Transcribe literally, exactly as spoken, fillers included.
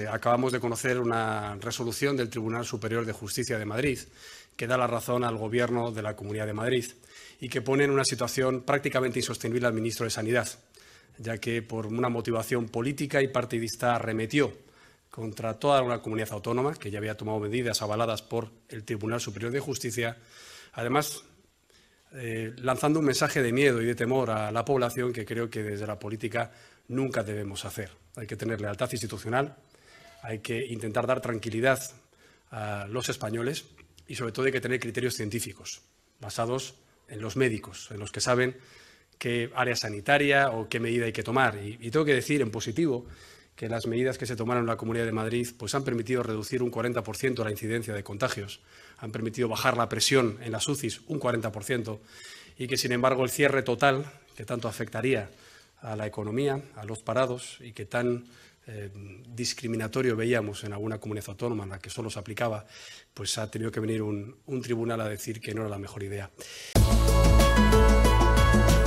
Acabamos de conocer una resolución del Tribunal Superior de Justicia de Madrid que da la razón al Gobierno de la Comunidad de Madrid y que pone en una situación prácticamente insostenible al ministro de Sanidad, ya que por una motivación política y partidista arremetió contra toda una comunidad autónoma que ya había tomado medidas avaladas por el Tribunal Superior de Justicia, además eh, lanzando un mensaje de miedo y de temor a la población que creo que desde la política nunca debemos hacer. Hay que tener lealtad institucional, hay que intentar dar tranquilidad a los españoles y sobre todo hay que tener criterios científicos basados en los médicos, en los que saben qué área sanitaria o qué medida hay que tomar. Y, y tengo que decir en positivo que las medidas que se tomaron en la Comunidad de Madrid pues han permitido reducir un cuarenta por ciento la incidencia de contagios, han permitido bajar la presión en las U C Is un cuarenta por ciento y que, sin embargo, el cierre total, que tanto afectaría a la economía, a los parados y que tan eh, discriminatorio veíamos en alguna comunidad autónoma en la que solo se aplicaba, pues ha tenido que venir un, un tribunal a decir que no era la mejor idea.